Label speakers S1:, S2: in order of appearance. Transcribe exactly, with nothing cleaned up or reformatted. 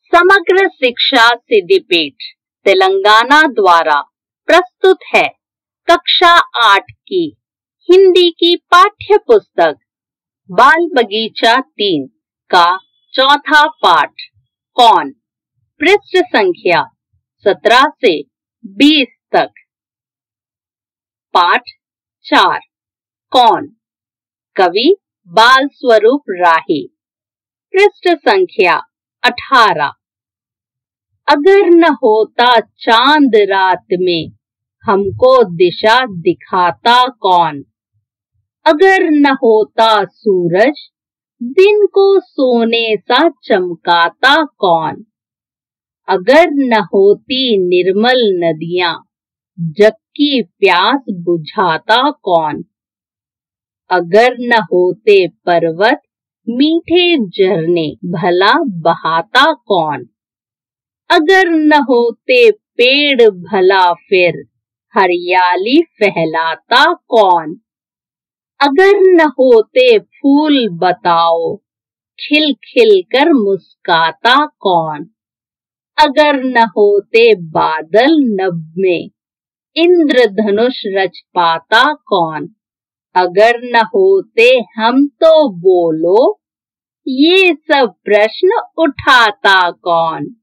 S1: समग्र शिक्षा सिद्धिपीठ तेलंगाना द्वारा प्रस्तुत है कक्षा आठ की हिंदी की पाठ्य पुस्तक बाल बगीचा तीन का चौथा पाठ कौन, पृष्ठ संख्या सत्रह से बीस तक। पाठ चार कौन, कवि बाल स्वरूप राही, पृष्ठ संख्या अठारह। अगर न होता चांद रात में हमको दिशा दिखाता कौन, अगर न होता सूरज दिन को सोने सा चमकाता कौन, अगर न होती निर्मल नदियां जग की प्यास बुझाता कौन, अगर न होते पर्वत मीठे झरने भला बहाता कौन, अगर न होते पेड़ भला फिर हरियाली फैलाता कौन, अगर न होते फूल बताओ खिल खिल कर मुस्काता कौन, अगर न होते बादल नभ में इंद्रधनुष रच पाता कौन, अगर न होते हम तो बोलो ये सब प्रश्न उठाता कौन।